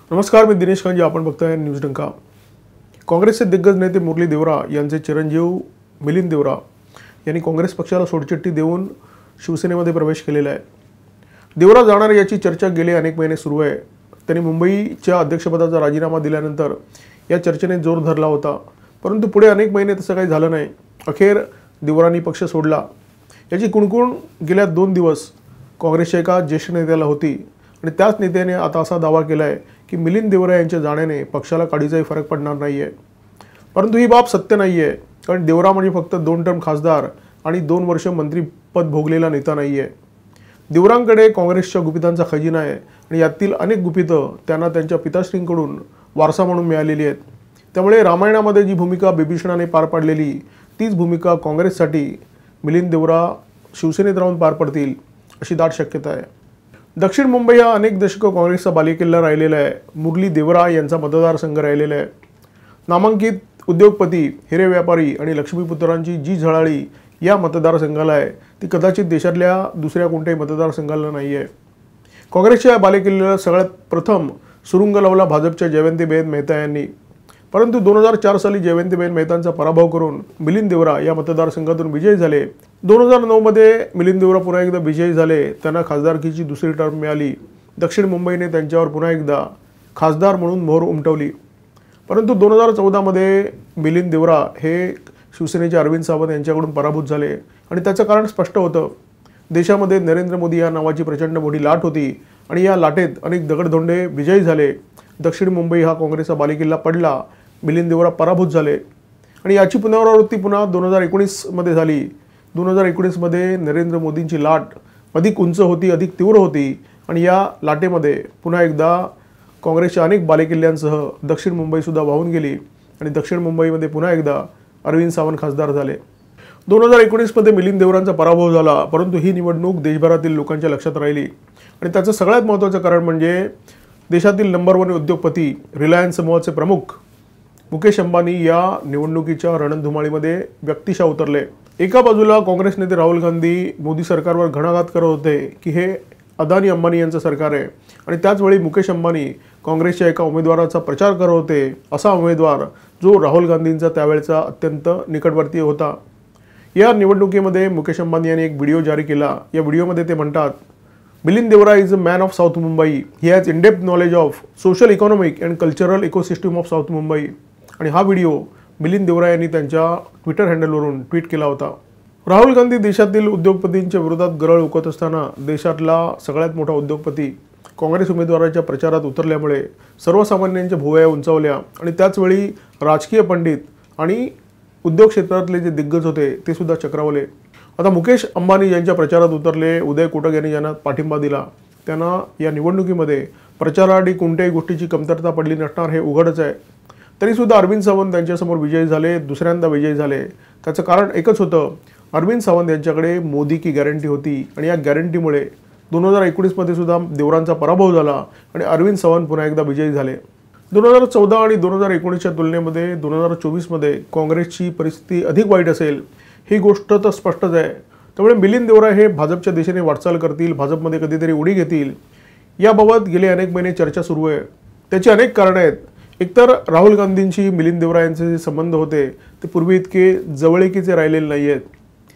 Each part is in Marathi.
नमस्कार, मी दिनेश कांजी. आपण बघताय न्यूज डंका. काँग्रेसचे दिग्गज नेते मुरली देवरा यांचे चिरंजीव मिलिंद देवरा यांनी काँग्रेस पक्षाला सोडचिठ्ठी देऊन शिवसेनेमध्ये प्रवेश केलेला आहे. देवरा जाणार याची चर्चा गेले अनेक महिने सुरू आहे. त्यांनी मुंबईच्या अध्यक्षपदाचा राजीनामा दिल्यानंतर या चर्चेने जोर धरला होता, परंतु पुढे अनेक महिने तसं काही झालं नाही. अखेर देवरांनी पक्ष सोडला. याची कुणकुण गेल्या 2 दिवस काँग्रेसच्या एका ज्येष्ठ नेत्याला होती आणि त्याच नेत्याने आता असा दावा केला आहे की मिलिंद देवरा यांच्या जाण्याने पक्षाला काडीचाही फरक पडणार नाही आहे. परंतु ही बाब सत्य नाही आहे, कारण देवरा म्हणजे फक्त 2 टर्म खासदार आणि 2 वर्ष मंत्रीपद भोगलेला नेता नाही आहे. देवरांकडे काँग्रेसच्या गुपितांचा खजिना आहे आणि यातील अनेक गुपितं त्यांना त्यांच्या पिताश्रींकडून वारसा म्हणून मिळालेली आहेत. त्यामुळे रामायणामध्ये जी भूमिका बिभीषणाने पार पाडलेली तीच भूमिका काँग्रेससाठी मिलिंद देवरा शिवसेनेत राहून पार पडतील अशी दाट शक्यता आहे. दक्षिण मुंबई हा अनेक दशकं काँग्रेसचा बालेकिल्ला राहिलेला आहे. मुरली देवरा यांचा मतदारसंघ राहिलेला आहे. नामांकित उद्योगपती, हिरे व्यापारी आणि लक्ष्मीपुत्रांची जी झळाळी या मतदारसंघाला आहे ती कदाचित देशातल्या दुसऱ्या कोणत्याही मतदारसंघाला नाही आहे. काँग्रेसच्या बालेकिल्ल्याला सगळ्यात प्रथम सुरुंग लावला भाजपच्या जयवंतीबेन मेहता यांनी. परंतु 2004 साली जयवंतीबेन मेहतांचा पराभव करून मिलिंद देवरा या मतदारसंघातून विजयी झाले. 2009 मध्ये मिलिंद देवरा पुन्हा एकदा विजयी झाले. त्यांना खासदारकीची दुसरी टर्म मिळाली. दक्षिण मुंबईने त्यांच्यावर पुन्हा एकदा खासदार म्हणून मोहर उमटवली. परंतु 2014 मध्ये मिलिंद देवरा हे शिवसेनेचे अरविंद सावंत यांच्याकडून पराभूत झाले आणि त्याचं कारण स्पष्ट होतं. देशामध्ये नरेंद्र मोदी या नावाची प्रचंड मोठी लाट होती आणि या लाटेत अनेक दगडधोंडे विजयी झाले. दक्षिण मुंबई हा काँग्रेसचा बालेकिल्ला पडला. मिलिंद देवरा पराभूत झाले आणि याची पुनरावृत्ती पुन्हा 2019 मध्ये झाली. 2019 मध्ये नरेंद्र मोदींची लाट अधिक उंच होती, अधिक तीव्र होती आणि या लाटेमध्ये पुन्हा एकदा काँग्रेसच्या अनेक बालेकिल्ल्यांसह दक्षिण मुंबईसुद्धा वाहून गेली आणि दक्षिण मुंबईमध्ये पुन्हा एकदा अरविंद सावंत खासदार झाले. 2019 मध्ये मिलिंद देवरांचा पराभव झाला, परंतु ही निवडणूक देशभरातील लोकांच्या लक्षात राहिली आणि त्याचं सगळ्यात महत्त्वाचं कारण म्हणजे देशातील नंबर 1 उद्योगपती रिलायन्स समूहाचे प्रमुख मुकेश अंबानी या निवडणुकीच्या रणधुमाळीमध्ये व्यक्तिशः उतरले. एका बाजूला काँग्रेस नेते राहुल गांधी मोदी सरकारवर घणाघात करत होते की हे अदानी अंबानी यांचं सरकार आहे आणि त्याचवेळी मुकेश अंबानी काँग्रेसच्या एका उमेदवाराचा प्रचार करत होते, असा उमेदवार जो राहुल गांधींचा त्यावेळचा अत्यंत निकटवर्तीय होता. या निवडणुकीमध्ये मुकेश अंबानी यांनी एक व्हिडिओ जारी केला. या व्हिडिओमध्ये ते म्हणतात, Milind Deora is a man of South Mumbai. He has in depth knowledge of social, economic and cultural ecosystem of South Mumbai. आणि हा व्हिडिओ मिलिंद देवरा यांनी त्यांच्या ट्विटर हँडलवरून ट्विट केला होता. राहुल गांधी देशातील उद्योगपतींच्या विरोधात गरळ उकत असताना देशातला सगळ्यात मोठा उद्योगपती काँग्रेस उमेदवाराच्या प्रचारात उतरल्यामुळे सर्वसामान्यांच्या भुवया उंचावल्या आणि त्याचवेळी राजकीय पंडित आणि उद्योग क्षेत्रातले जे दिग्गज होते ते सुद्धा चक्रावले. आता मुकेश अंबानी यांच्या प्रचारात उतरले. उदय कोटक यांनी ज्यांना पाठिंबा दिला त्यांना या निवडणुकीमध्ये प्रचारासाठी कोणत्याही गोष्टीची कमतरता पडली नसणार हे उघडच आहे. तरीसुद्धा अरविंद सावंत त्यांच्यासमोर विजयी झाले, दुसऱ्यांदा विजयी झाले. त्याचं कारण एकच होतं, अरविंद सावंत यांच्याकडे मोदी की गॅरंटी होती आणि या गॅरंटीमुळे 2019 मध्ये सुद्धा देवरांचा पराभव झाला आणि अरविंद सावंत पुन्हा एकदा विजयी झाले. 2014 आणि 2019च्या तुलनेमध्ये 2024 मध्ये काँग्रेसची परिस्थिती अधिक वाईट असेल ही गोष्ट तर स्पष्टच आहे. त्यामुळे मिलिंद देवरा हे भाजपच्या दिशेने वाटचाल करतील, भाजपमध्ये कधीतरी उडी घेतील, याबाबत गेले अनेक महिने चर्चा सुरू आहे. त्याची अनेक कारणं आहेत. एकतर राहुल गांधींशी मिलिंद देवरा यांचे जे संबंध होते ते पूर्वी इतके जवळीकीचे राहिलेले नाही आहेत.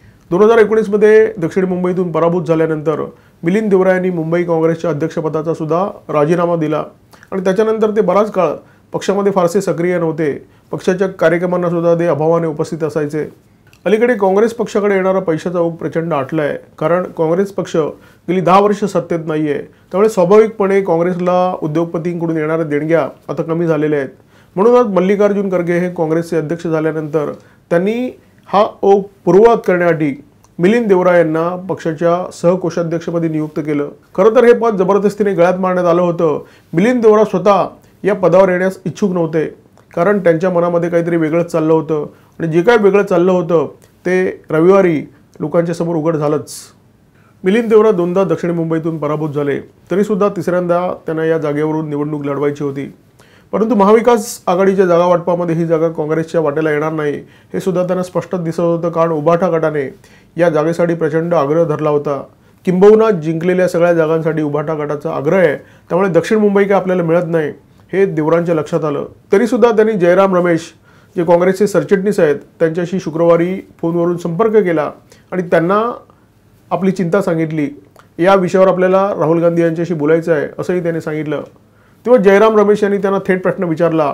2019 मध्ये दक्षिण मुंबईतून पराभूत झाल्यानंतर मिलिंद देवरा यांनी मुंबई काँग्रेसच्या अध्यक्षपदाचा सुद्धा राजीनामा दिला आणि त्याच्यानंतर ते बराच काळ पक्षामध्ये फारसे सक्रिय नव्हते. पक्षाच्या कार्यक्रमांना सुद्धा ते अभावाने उपस्थित असायचे. अलीकडे काँग्रेस पक्षाकडे येणारा पैशाचा ओघ प्रचंड आटला आहे, कारण काँग्रेस पक्ष गेली 10 वर्ष सत्तेत नाही आहे. त्यामुळे स्वाभाविकपणे काँग्रेसला उद्योगपतींकडून येणाऱ्या देणग्या आता कमी झालेल्या आहेत. म्हणूनच मल्लिकार्जुन खरगे हे काँग्रेसचे अध्यक्ष झाल्यानंतर त्यांनी हा ओघ पूर्ववत करण्यासाठी मिलिंद देवरा यांना पक्षाच्या सहकोषाध्यक्षपदी नियुक्त केलं. खरं तर हे पद जबरदस्तीने गळ्यात मारण्यात आलं होतं. मिलिंद देवरा स्वतः या पदावर येण्यास इच्छुक नव्हते, कारण त्यांच्या मनामध्ये काहीतरी वेगळंच चाललं होतं आणि जे काय वेगळं चाललं होतं ते रविवारी लोकांच्या समोर उघड झालंच. मिलिंद देवरा 2दा दक्षिण मुंबईतून पराभूत झाले, तरीसुद्धा तिसऱ्यांदा त्यांना या जागेवरून निवडणूक लढवायची होती. परंतु महाविकास आघाडीच्या जागा वाटपामध्ये ही जागा काँग्रेसच्या वाटेला येणार नाही हे सुद्धा त्यांना स्पष्ट दिसत होतं, कारण उभाटा गटाने या जागेसाठी प्रचंड आग्रह धरला होता. किंबहुना जिंकलेल्या सगळ्या जागांसाठी उभाटा गटाचा आग्रह आहे. त्यामुळे दक्षिण मुंबई काय आपल्याला मिळत नाही हे देवरांच्या लक्षात आलं. तरीसुद्धा त्यांनी जयराम रमेश जे काँग्रेसचे सरचिटणीस आहेत त्यांच्याशी शुक्रवारी फोनवरून संपर्क केला आणि त्यांना आपली चिंता सांगितली. या विषयावर आपल्याला राहुल गांधी यांच्याशी बोलायचं आहे असंही त्यांनी सांगितलं. तेव्हा जयराम रमेश यांनी त्यांना थेट प्रश्न विचारला,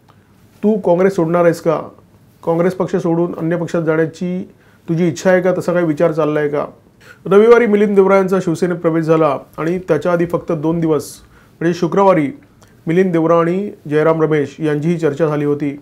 तू काँग्रेस सोडणार आहेस का? काँग्रेस पक्ष सोडून अन्य पक्षात जाण्याची तुझी इच्छा आहे का? तसा काही विचार चालला आहे का? रविवारी मिलिंद देवरा यांचा शिवसेनेत प्रवेश झाला आणि त्याच्या आधी फक्त 2 दिवस म्हणजे शुक्रवारी मिलिंद देवरा आणि जयराम रमेश यांचीही चर्चा झाली होती.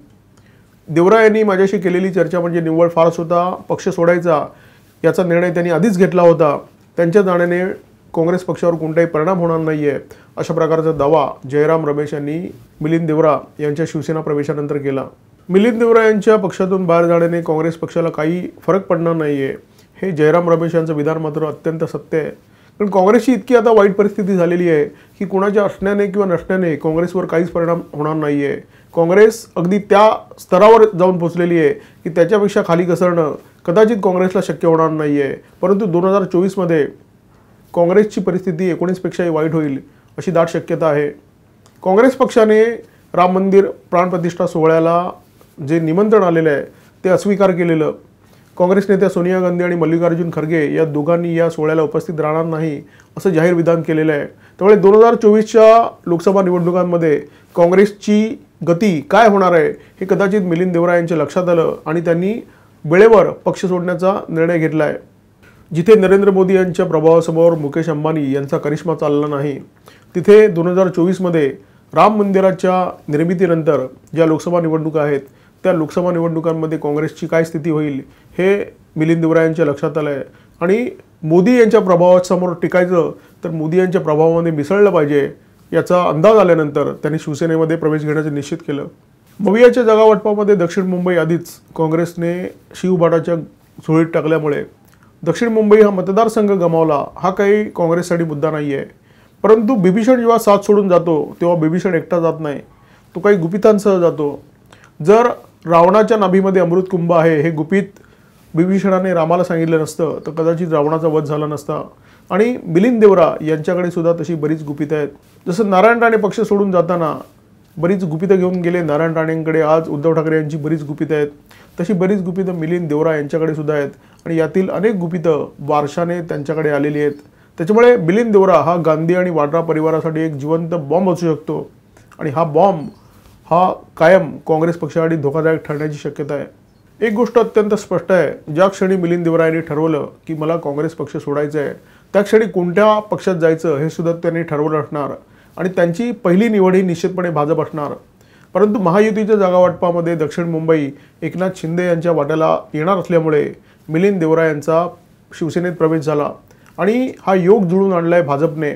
देवरा यांनी माझ्याशी केलेली चर्चा म्हणजे निव्वळ फारच होता. पक्ष सोडायचा याचा निर्णय त्यांनी आधीच घेतला होता. त्यांच्या जाण्याने काँग्रेस पक्षावर कोणताही परिणाम होणार नाही आहे अशा प्रकारचा दावा जयराम रमेश यांनी मिलिंद देवरा यांच्या शिवसेना प्रवेशानंतर केला. मिलिंद देवरा यांच्या पक्षातून बाहेर जाण्याने काँग्रेस पक्षाला काही फरक पडणार नाही आहे हे जयराम रमेश यांचं विधान मात्र अत्यंत सत्य आहे. कारण काँग्रेसची इतकी आता वाईट परिस्थिती झालेली आहे की कोणाच्या असण्याने किंवा नसण्याने काँग्रेसवर काहीच परिणाम होणार नाही आहे. काँग्रेस अगदी त्या स्तरावर जाऊन पोहोचलेली आहे की त्याच्यापेक्षा खाली घसरणं कदाचित काँग्रेसला शक्य होणार नाही आहे. परंतु 2024मध्ये काँग्रेसची परिस्थिती 19पेक्षाही वाईट होईल अशी दाट शक्यता आहे. काँग्रेस पक्षाने राम मंदिर प्राणप्रतिष्ठा सोहळ्याला जे निमंत्रण आलेलं आहे ते अस्वीकार केलेलं. काँग्रेस नेत्या सोनिया गांधी आणि मल्लिकार्जुन खरगे या दोघांनी या सोहळ्याला उपस्थित राहणार नाही असं जाहीर विधान केलेलं आहे. त्यामुळे 2024च्या लोकसभा निवडणुकांमध्ये काँग्रेसची गती काय होणार आहे हे कदाचित मिलिंद देवरा यांच्या लक्षात आलं आणि त्यांनी वेळेवर पक्ष सोडण्याचा निर्णय घेतला आहे. जिथे नरेंद्र मोदी यांच्या प्रभावासमोर मुकेश अंबानी यांचा करिश्मा चालला नाही तिथे 2024मध्ये राम मंदिराच्या निर्मितीनंतर ज्या लोकसभा निवडणुका आहेत त्या लोकसभा निवडणुकांमध्ये काँग्रेसची काय स्थिती होईल हे मिलिंद देवरा यांच्या लक्षात आलं आहे. आणि मोदी यांच्या प्रभावासमोर टिकायचं तर मोदी यांच्या प्रभावामध्ये मिसळलं पाहिजे याचा अंदाज आल्यानंतर त्यांनी शिवसेनेमध्ये प्रवेश घेण्याचे निश्चित केलं. मवियाच्या जागावाटपामध्ये दक्षिण मुंबई आधीच काँग्रेसने शिवबाटाच्या झोळीत टाकल्यामुळे दक्षिण मुंबई हा मतदारसंघ गमावला हा काही काँग्रेससाठी मुद्दा नाही आहे. परंतु बिभीषण जेव्हा साथ सोडून जातो तेव्हा बिभीषण एकटा जात नाही, तो काही गुपितांसह जातो. जर रावणाच्या नाभीमध्ये अमृत कुंभ आहे हे गुपित बिभीषणाने रामाला सांगितलं नसतं तर कदाचित रावणाचा वध झाला नसता. आणि मिलिंद देवरा यांच्याकडे सुद्धा तशी बरीच गुपितं आहेत. जसं नारायण राणे पक्ष सोडून जाताना बरीच गुपितं घेऊन गेले नारायण राणेंकडे, आज उद्धव ठाकरे यांची बरीच गुपितं आहेत. तशी बरीच गुपितं मिलिंद देवरा यांच्याकडे सुद्धा आहेत आणि यातील अनेक गुपितं वारशाने त्यांच्याकडे आलेली आहेत. त्याच्यामुळे मिलिंद देवरा हा गांधी आणि वाड्रा परिवारासाठी एक जिवंत बॉम्ब असू शकतो आणि हा बॉम्ब हा कायम काँग्रेस पक्षासाठी धोकादायक ठरण्याची शक्यता आहे. एक गोष्ट अत्यंत स्पष्ट आहे, ज्या क्षणी मिलिंद देवरा यांनी ठरवलं की मला काँग्रेस पक्ष सोडायचं आहे त्या क्षणी कोणत्या पक्षात जायचं हे सुद्धा त्यांनी ठरवलं असणार आणि त्यांची पहिली निवड ही निश्चितपणे भाजप असणार. परंतु महायुतीच्या जागावाटपामध्ये दक्षिण मुंबई एकनाथ शिंदे यांच्या वाट्याला येणार असल्यामुळे मिलिंद देवरा यांचा शिवसेनेत प्रवेश झाला आणि हा योग जुळून आणलाय भाजपने.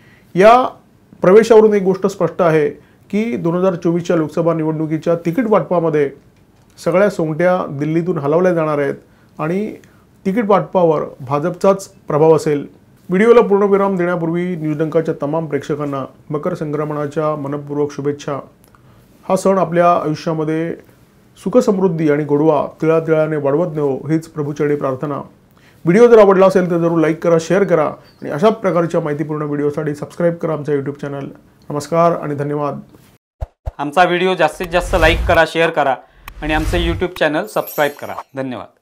या प्रवेशावरून एक गोष्ट स्पष्ट आहे की 2024च्या लोकसभा निवडणुकीच्या तिकीट वाटपामध्ये सगळ्या सोंगट्या दिल्लीतून हलवल्या जाणार आहेत आणि तिकीट वाटपावर भाजपचाच प्रभाव असेल. व्हिडिओला पूर्णविराम देण्यापूर्वी न्यूजडंकाच्या तमाम प्रेक्षकांना मकर संक्रमणाच्या मनपूर्वक शुभेच्छा. हा सण आपल्या आयुष्यामध्ये सुख समृद्धी आणि गोडवा तिळातिळाने वाढवत नेवो हीच प्रभूचरणी प्रार्थना. व्हिडिओ जर आवडला असेल तर जरूर लाईक करा, शेअर करा आणि अशा प्रकारच्या माहितीपूर्ण व्हिडिओसाठी सबस्क्राईब करा आमचा यूट्यूब चॅनल. नमस्कार आणि धन्यवाद. आमचा व्हिडिओ जास्तीत जास्त लाईक करा, शेअर करा आणि आमचे यूट्यूब चॅनल सबस्क्राईब करा. धन्यवाद.